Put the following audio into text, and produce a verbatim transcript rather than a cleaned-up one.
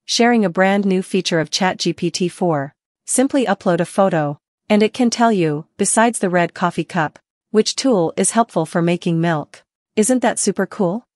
sharing a brand new feature of ChatGPT four. Simply upload a photo, and it can tell you, besides the red coffee cup, which tool is helpful for making milk. Isn't that super cool?